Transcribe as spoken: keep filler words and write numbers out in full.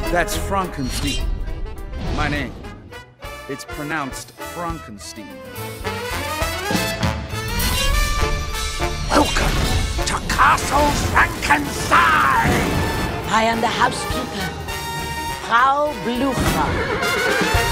That's Frankenstein. My name. It's pronounced Frankenstein. Welcome to Castle Frankenstein! I am the housekeeper, Frau Blucher.